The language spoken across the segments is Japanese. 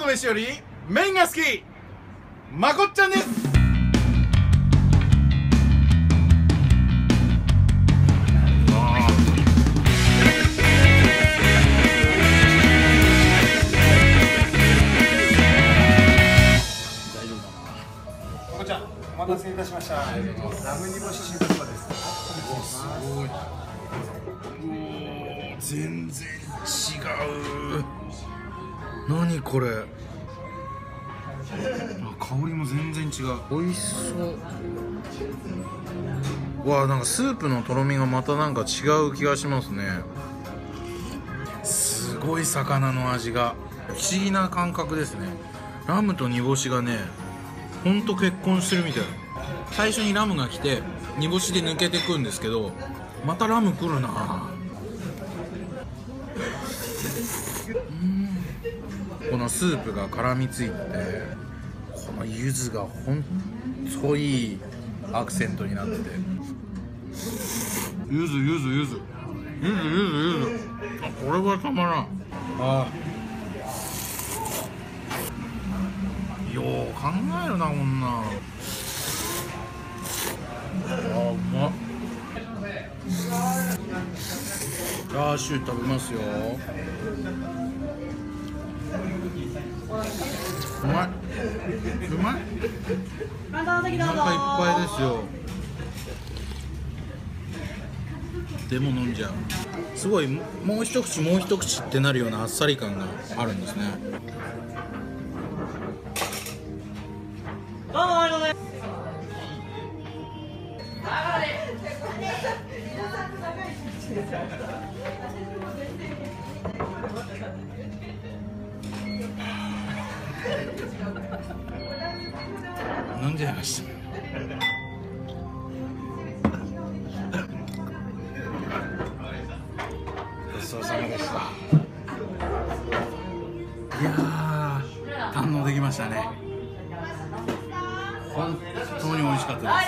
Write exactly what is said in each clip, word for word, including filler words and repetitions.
飯より麺が好きまこっちゃんです。 まこちゃん、お待たせいたしました。ラム煮干し新そばです。 すごい。全然違う。何これ。あ、香りも全然違う。美味しそう。わあ、なんかスープのとろみがまたなんか違う気がしますね。すごい魚の味が不思議な感覚ですね。ラムと煮干しがね、ほんと結婚してるみたい。最初にラムが来て煮干しで抜けてくんですけど、またラム来るな。うん、このスープが絡みついてて、この柚子がほんといいアクセントになってて、柚子柚子柚子柚子柚子柚子、あ、これはたまらん。ああ、よう考えるなこんなん。あ、うまっ。ラーシュー食べますよ。うまい、うまい。お腹いっぱいですよ。でも飲んじゃう。すごい、もう一口もう一口ってなるようなあっさり感があるんですね。どうもありがとうございます。飲んじゃいました。ごちそうさまでした。いやー、堪能できましたね。本当に美味しかったです。や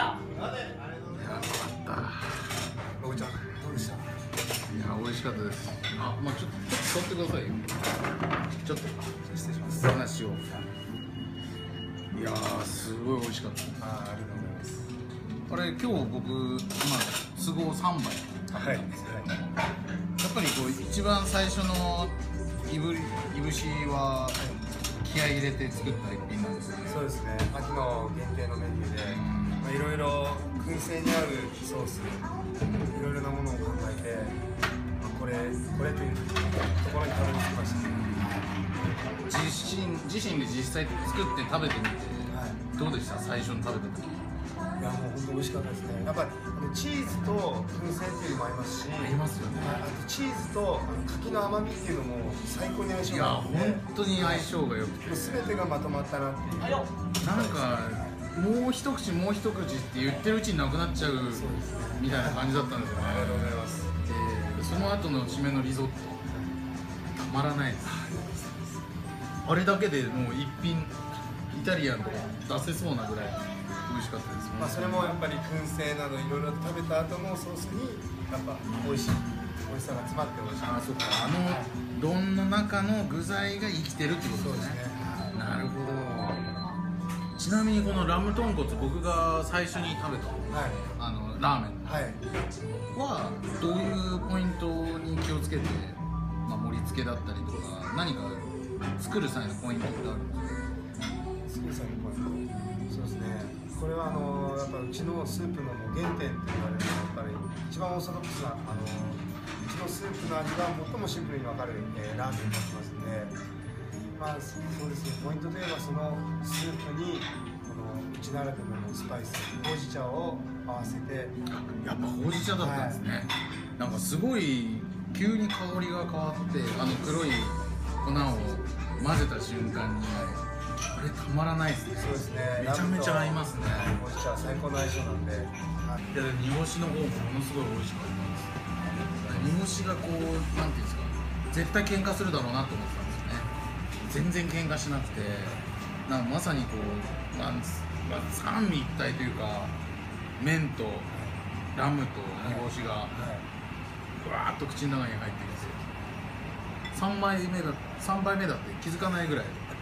ばかった。 まこちゃん、どうでした？ いや、美味しかったです。あ、まあちょっとちょっと取ってくださいよ。ちょっと失礼します。 話を。いやー、すごい美味しかった。 あ、ありがとうございます。 これ今日僕今都合さんばい食べたんですけど、やっぱりこう一番最初のいぶりいぶしは気合い入れて作った一品なんですよね。 そうですね。秋の限定のメニューで、まあいろいろ燻製に合うソース、いろいろなものを考えて、まあ、これこれというところにたどり着きましたね。 自身自身で実際作って食べてみて、 はい、 どうでした？最初に食べた時。 いや、もう本当美味しかったですね。やっぱりチーズと燻製っていうのもありますし、 ありますよね。 あとチーズと柿の甘みっていうのも最高に相性いや、 があって、 本当に相性が良くて、 すべてがまとまったなっていう。なんかもう一口もう一口って言ってるうちになくなっちゃうみたいな感じだったんですよね。 ありがとうございます。 で、その後の締めのリゾットたまらないです。あれだけでもう一品イタリアンとか出せそうなぐらい美味しかったです。 まあそれもやっぱり燻製などいろいろ食べた後のソースにやっぱ美味しい美味しさが詰まって美味しい。 ああ、そっか。あの丼の中の具材が生きてるってことですね。なるほど。ちなみにこのラム豚骨、僕が最初に食べた、はい、あのラーメンはどういうポイントに気をつけて、まあ、盛り付けだったりとか何か作る際のポイントってあるんですか？ 作る際のポイント、そうですね。これはあのやっぱうちのスープの原点って言われるのはやっぱり一番オーソドックスなあのうちのスープの味が最もシンプルに分かる、えー、ラーメンになってますので。まあ、そうですね、ポイントといえばそのスープにこのうちならではのスパイス、ほうじ茶を合わせて。 やっぱほうじ茶だったんですね、はい、なんかすごい急に香りが変わって、あの黒い粉を混ぜた瞬間に、あれたまらないですね。 そうですね、 めちゃめちゃ合いますね。 ほうじ茶は最高の相性なんで、 はい、で煮干しの方もものすごい美味しかったです。煮干しがこう、なんていうんですか、絶対喧嘩するだろうなと思ってたんですよね。全然喧嘩しなくて、なんかまさにこう、まあ、三位一体というか、麺とラムと煮干しがふわーっと口の中に入ってきて、さんばいめださんばいめだって気づかないぐらい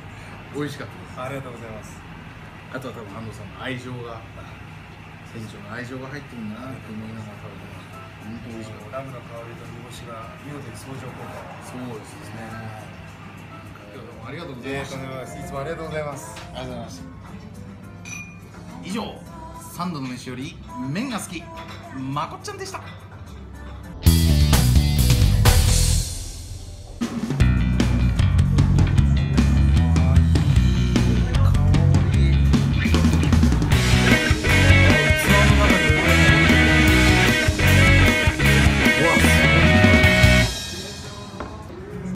美味しかったです。 ありがとうございます。 あとは多分安藤さんの愛情が、船長の愛情が入ってるんだなって思いながら食べてます。本当美味しかった。 ラムの香りと煮干しが見事に相乗効果。 そうですね。今日どうもありがとうございました。 いつもありがとうございます。 ありがとうございました。以上、三度の飯より麺が好きまこっちゃんでした。